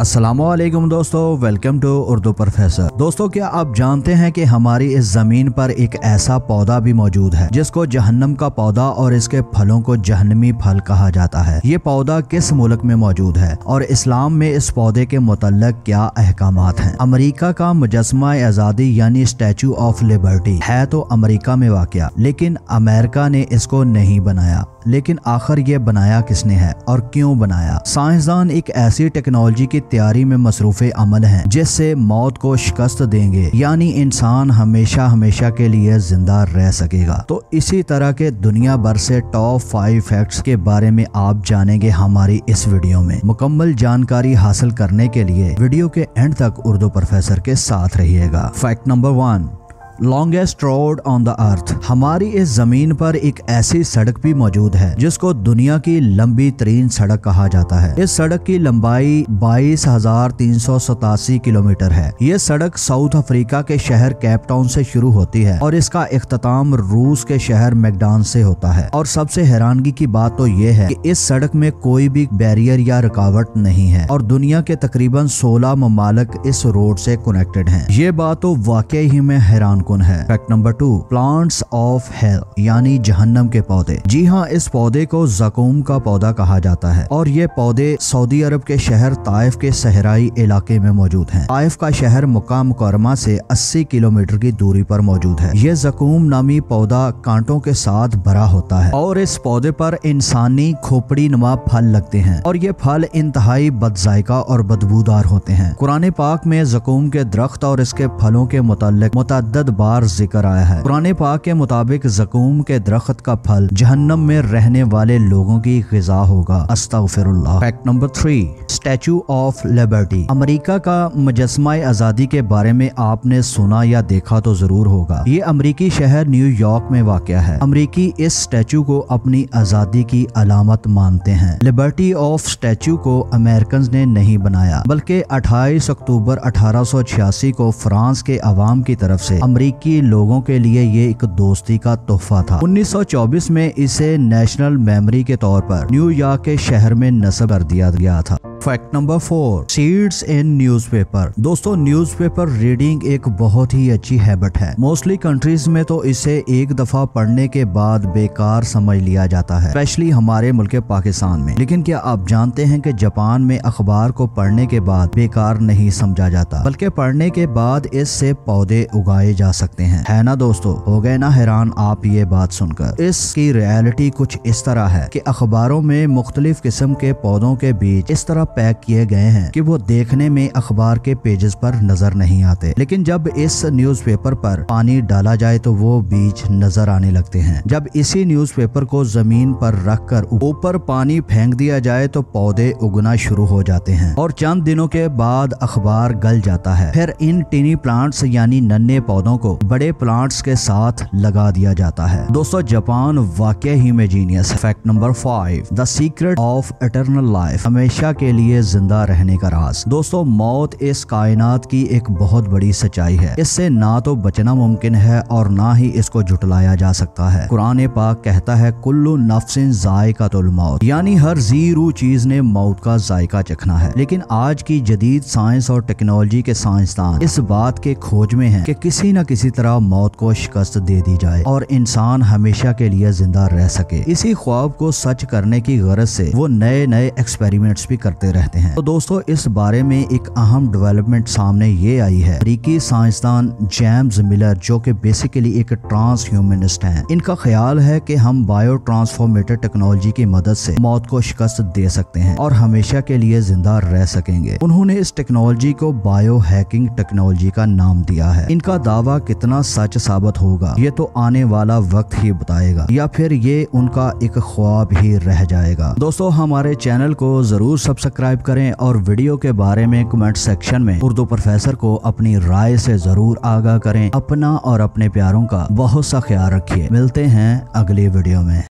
अस्सलामुअलैकुम दोस्तों, welcome to Urdu professor. दोस्तों, क्या आप जानते हैं कि हमारी इस जमीन पर एक ऐसा पौधा भी मौजूद है जिसको जहन्नम का पौधा और इसके फलों को जहन्नमी फल कहा जाता है। ये पौधा किस मुल्क में मौजूद है और इस्लाम में इस पौधे के मुतल्लिक क्या अहकामात हैं? अमेरिका का मुजस्समा आज़ादी यानी स्टैचू ऑफ लिबर्टी है तो अमेरिका में वाक़या, लेकिन अमेरिका ने इसको नहीं बनाया। लेकिन आखिर ये बनाया किसने है और क्यों बनाया? साइंसदान एक ऐसी टेक्नोलॉजी की तैयारी में मसरूफ़े अमल हैं जिससे मौत को शिकस्त देंगे, यानी इंसान हमेशा हमेशा के लिए जिंदा रह सकेगा। तो इसी तरह के दुनिया भर से टॉप 5 फैक्ट्स के बारे में आप जानेंगे हमारी इस वीडियो में। मुकम्मल जानकारी हासिल करने के लिए वीडियो के एंड तक उर्दू प्रोफेसर के साथ रहिएगा। Fact number 1, longest road on the earth. हमारी इस जमीन पर एक ऐसी सड़क भी मौजूद है जिसको दुनिया की लंबी तरीन सड़क कहा जाता है। इस सड़क की लंबाई 22,387 किलोमीटर है। ये सड़क साउथ अफ्रीका के शहर केप टाउन से शुरू होती है और इसका इख्तिताम रूस के शहर मैकडान से होता है। और सबसे हैरानगी की बात तो ये है कि इस सड़क में कोई भी बैरियर या रुकावट नहीं है और दुनिया के तकरीबन 16 ममालिक इस रोड से कनेक्टेड हैं। ये बात तो वाकई ही में हैरान है। Fact number 2, plants of hell यानी जहन्नम के पौधे। जी हाँ, इस पौधे को ज़कूम का पौधा कहा जाता है और ये पौधे सऊदी अरब के शहर ताइफ के सहराई इलाके में मौजूद हैं। ताइफ का शहर मक्का मुकर्रमा से 80 किलोमीटर की दूरी पर मौजूद है। ये ज़कूम नामी पौधा कांटों के साथ भरा होता है और इस पौधे पर इंसानी खोपड़ी नुमा फल लगते हैं और ये फल इंतहाई बदजायका और बदबूदार होते हैं। कुरान पाक में ज़कूम के दरख्त और इसके फलों के मुताल्लिक मुतअद्दिद बार जिक्र आया है। कुरान पाक के मुताबिक ज़कूम के दरख्त का फल जहन्नम में रहने वाले लोगों की ग़िज़ा होगा। अस्तगफिरुल्लाह। Fact number 3, statue of liberty. America का मुजस्समा आज़ादी के बारे में आपने सुना या देखा तो जरूर होगा। ये अमेरिकी शहर न्यूयॉर्क में वाक़या है। अमेरिकी इस स्टैचू को अपनी आज़ादी की अलामत मानते हैं। लिबर्टी ऑफ स्टैचू को अमेरिकन ने नहीं बनाया, बल्कि 28 अक्टूबर 1886 को फ्रांस के अवाम की तरफ से अमेरिकी लोगों के लिए ये एक दोस्ती का तोहफा था। 1924 में इसे नेशनल मेमोरी के तौर पर न्यूयॉर्क के शहर में नस्ब कर दिया गया था। Fact number 4, seeds in newspaper. दोस्तों, न्यूज़पेपर रीडिंग एक बहुत ही अच्छी हैबिट है। मोस्टली कंट्रीज में तो इसे एक दफा पढ़ने के बाद बेकार समझ लिया जाता है, स्पेशली हमारे मुल्क पाकिस्तान में। लेकिन क्या आप जानते हैं कि जापान में अखबार को पढ़ने के बाद बेकार नहीं समझा जाता, बल्कि पढ़ने के बाद इससे पौधे उगाए जा सकते हैं। है ना दोस्तों? हो गए ना हैरान आप ये बात सुनकर? इसकी रियलिटी कुछ इस तरह है कि अखबारों में मुख्तलिफ किस्म के पौधों के बीज इस तरह पैक किए गए हैं कि वो देखने में अखबार के पेजेस पर नजर नहीं आते, लेकिन जब इस न्यूज़पेपर पर पानी डाला जाए तो वो बीज नजर आने लगते हैं। जब इसी न्यूज़पेपर को जमीन पर रखकर ऊपर पानी फेंक दिया जाए तो पौधे उगना शुरू हो जाते हैं और चंद दिनों के बाद अखबार गल जाता है। फिर इन टिनी प्लांट्स यानी नन्हे पौधों को बड़े प्लांट्स के साथ लगा दिया जाता है। दोस्तों, जापान वाकई ही में जीनियस है। Fact number 5, the secret of eternal life. हमेशा के लिए जिंदा रहने का राज। दोस्तों, मौत इस कायनात की एक बहुत बड़ी सच्चाई है। इससे ना तो बचना मुमकिन है और ना ही इसको जुटलाया जा सकता है। कुरान पाक कहता है कुल्लु नफ्सिन जायकातुल मौत, यानी हर जी रूह चीज ने मौत का जायका चखना है। लेकिन आज की जदीद साइंस और टेक्नोलॉजी के साइंसदान इस बात के खोज में हैं कि किसी न किसी तरह मौत को शिकस्त दे दी जाए और इंसान हमेशा के लिए जिंदा रह सके। इसी ख्वाब को सच करने की गरज से वो नए नए एक्सपेरिमेंट्स भी करते रहते हैं। तो दोस्तों, इस बारे में एक अहम डेवलपमेंट सामने ये आई है। अमेरिकी साइंसदान जेम्स मिलर, जो कि बेसिकली एक ट्रांस ह्यूमनिस्ट हैं, इनका ख्याल है कि हम बायो ट्रांसफॉर्मेटेड टेक्नोलॉजी की मदद से मौत को शिकस्त दे सकते हैं और हमेशा के लिए जिंदा रह सकेंगे। उन्होंने इस टेक्नोलॉजी को बायो हैकिंग टेक्नोलॉजी का नाम दिया है। इनका दावा कितना सच साबित होगा ये तो आने वाला वक्त ही बताएगा, या फिर ये उनका एक ख्वाब ही रह जाएगा। दोस्तों, हमारे चैनल को जरूर सब्सक्राइब करें और वीडियो के बारे में कमेंट सेक्शन में उर्दू प्रोफेसर को अपनी राय से जरूर आगाह करें। अपना और अपने प्यारों का बहुत सा ख्याल रखिए। मिलते हैं अगली वीडियो में।